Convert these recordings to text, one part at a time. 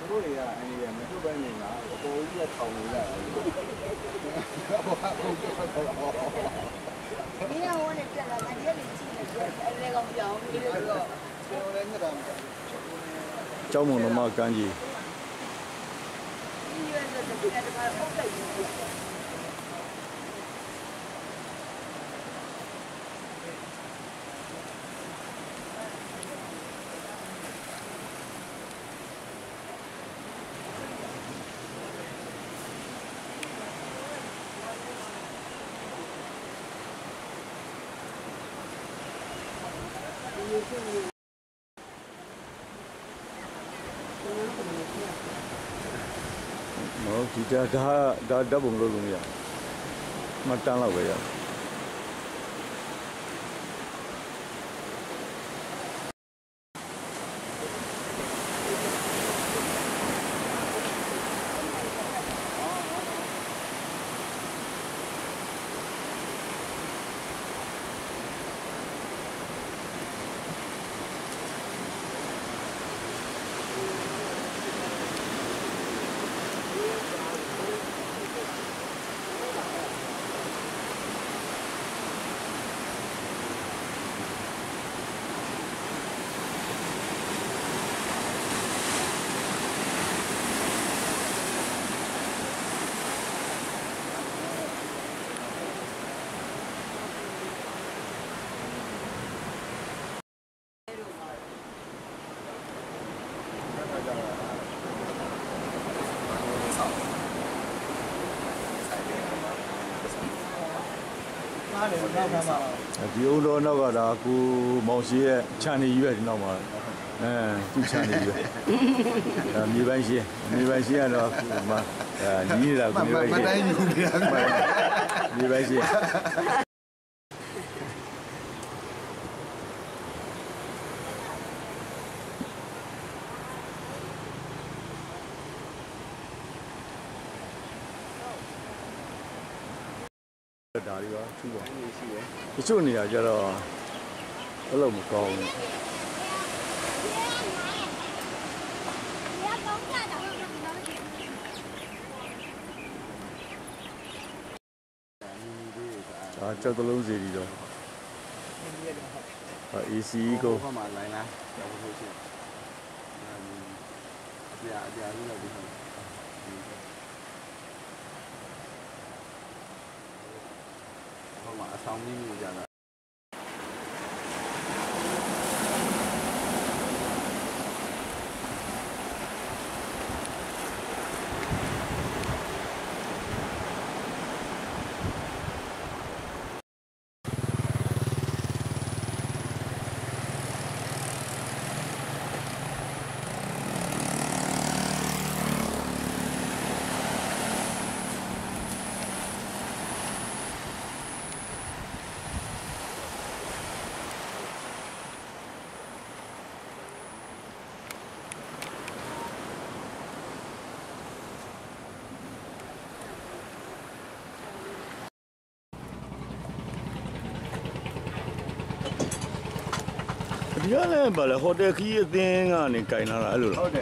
招募了嘛，赶紧。다 봉로 lumia. Matang lah ya.ဒီဦးတော်နောက်ကဒါကူမောင်ရှိရဲ့ခြံနေရွက်ဒီနောက်မှာသူ့ခြံနေရွက်ဒါမြေပိုင်းရှိကတော့ကူမနီးနေတာကူမြေပိုင်းရှိမတိုင်းယူနေတာမြေပိုင်းရှိဒါတွေပါသူ့ပါတချို့နေရာကျတော့ဘယ်လိုမကောင်းဘူးကျောက်တလုံးစီပြီးတော့AC ကိုဟောမှာလိုင်းလားကျောက်လို့ရှိရင်အပြာကြီးတော့ဒီဟောမှာအဆောင်ကြီးမျိုးကြတာဒီကလည်းဗာလေဟိုတယ်ခီးအသင်းကနေကင်လာတာအဲ့လိုလားဟုတ်တယ်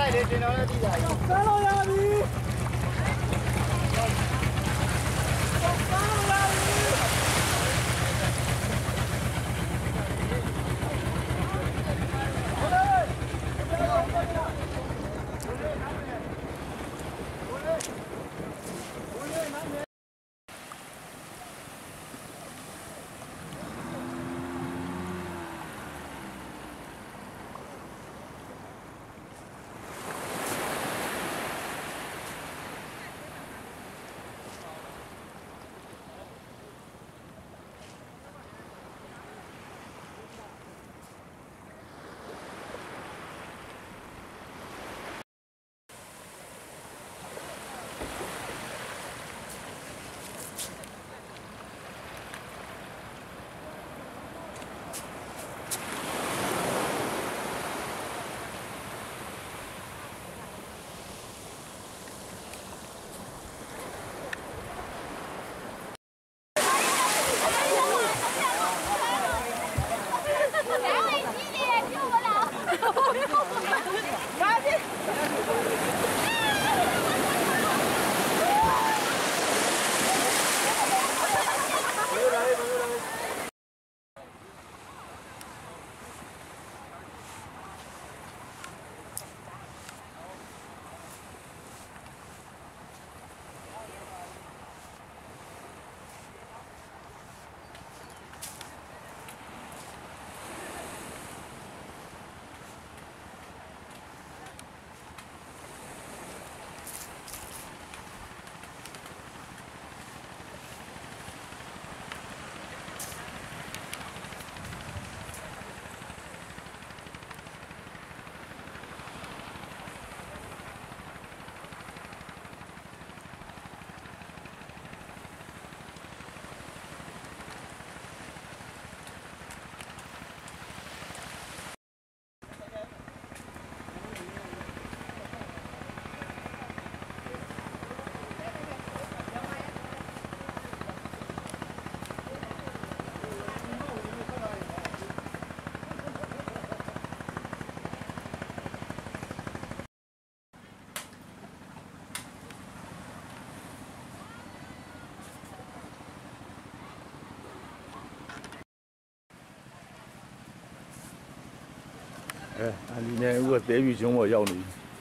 ဒီနေ့ဦးကတဲပြီးကျွန်းပေါ်ရောက်နေ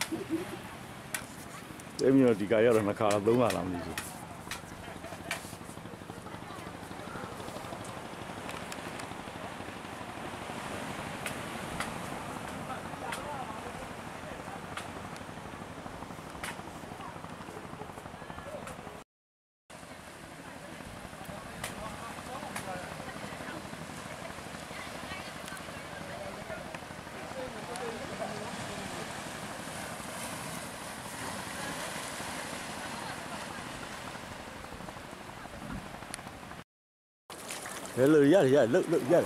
တဲပြီးတော့ဒီကရောက်တော့နှစ်ခါတော့သုံးခါလာမလို့ Hello, yeah, look, yeah.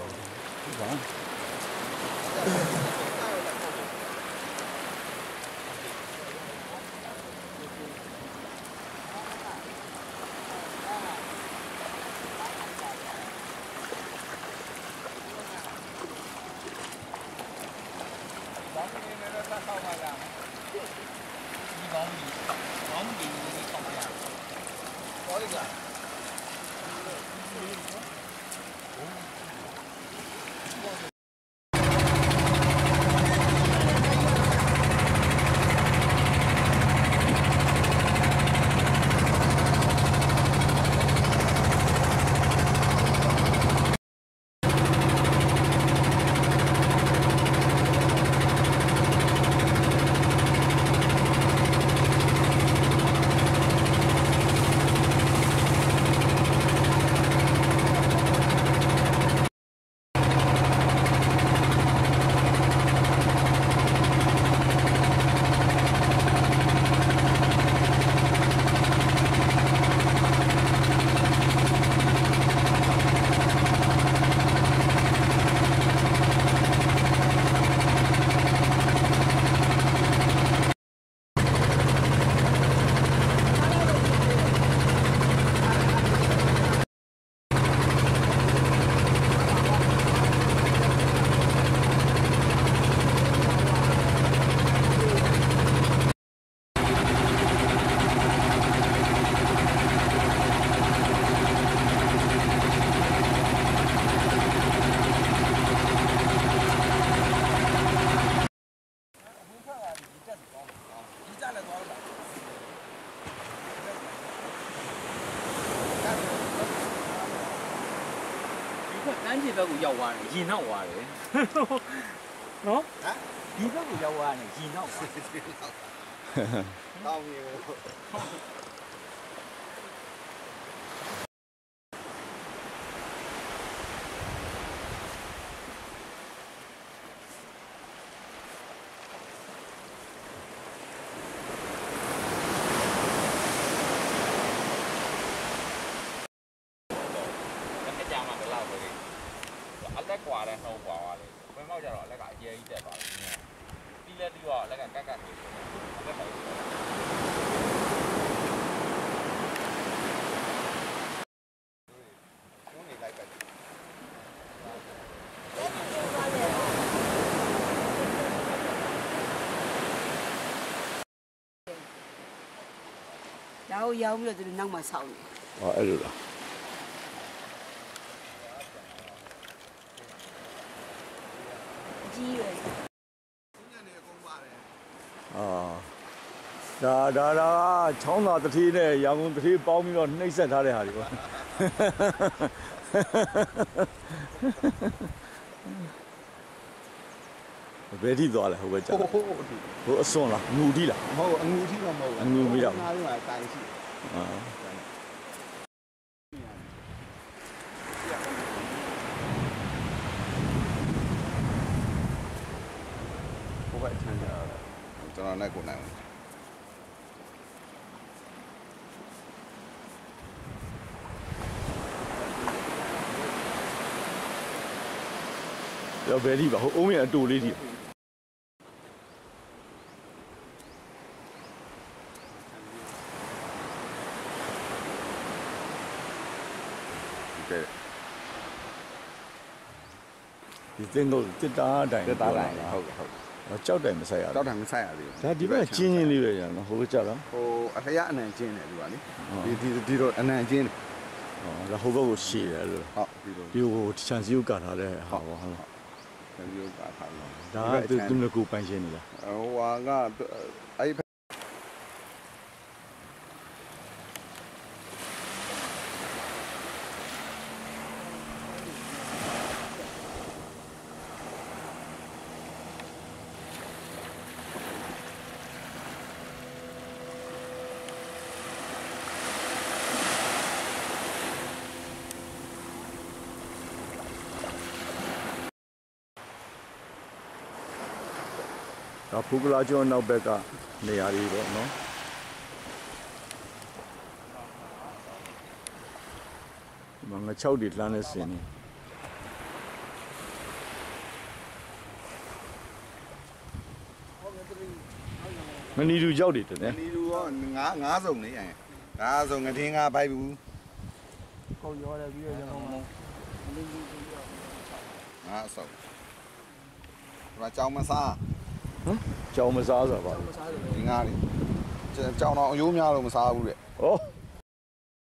ဒီဘက်ကိုရောက်သွားတယ်ရင်နောက်သွားတယ်နော်ဒီဘက်ကိုရောက်သွားတယ်ရင်နောက်သွားတောင်းရေလက်ကွာလဲနှုတ်ကွာပါလေဘယ်မောက်ကြတော့လက်ကအရေးကြီးတက်သွားတယ်ပြီးလက်ပြီးတော့လက်ကကတ်ကတ်နေတယ်လက်ပိုက်ကိုနေလိုက်ပဲရောက်ပြီးတော့သူနောက်မှဆောင်းတယ်ဟောအဲ့လိုလားကြီးရွယ်ညနေအကုန်ပါတယ်ဒါချောင်းသာတတိနဲ့ရန်ကုန်တတိပေါင်းပြီးတော့နှိမ့်ဆက်ထားတဲ့ဟာတွေပေါ့ဘယ်ထိသွားလဲဟိုဘက်ကြာဟိုအစွန်လားငူထိလားမဟုတ်အငူထိတော့မဟုတ်အငူမရောက်ဘူးအားလုံးကတိုင်ရှိဘယ်ချမ်းသာကျွန်တော်နဲ့ကိုနိုင်ရောဘယ်ထိပါဟိုအုံးရအတူလေးထိဒီတင်တော့တစ်တားတိုင်ဟုတ်ကြောက်တိုင်မဆိုင်ရကြောက်တိုင်မဆိုင်ရသေးဘူးဒါဒီဘက်ချင်းချင်းလေးပဲရနော်ဟိုကြောက်လားဟိုအထရအနံကျင်းတယ်သူကလေဒီတော့အနံကျင်းတယ်ဒါဟိုဘက်ကိုရှည်တယ်လို့ဟုတ်ဒီဟိုချန်စီကိုကထားတဲ့ဟာပေါ့ဟုတ်ချန်စီကိုကထားလို့ဒါသူမကူပိုင်ရှင်းနေလားဟိုဟာကအဲ့ဒါဖူကလာကျွန်းနောက်ဘက်ကနေရာလေးပေါ့နော်ဒီမှာငါ6တွေလှမ်းနေစင်နေမနီလူရောက်တယ်တဲ့မနီလူကငါးစုံနေရင်ငါးစုံငတင်းငါးပိုက်ဘူးကိုရောတယ်ပြီးတော့ကျွန်တော်ငါးစုံဒီမှာကြောင်မစားဟမ်ကြောင်မစားဆိုတာပါဒီငါးလေးကြောင်တော့အယိုးများလို့မစားဘူးတဲ့ဩ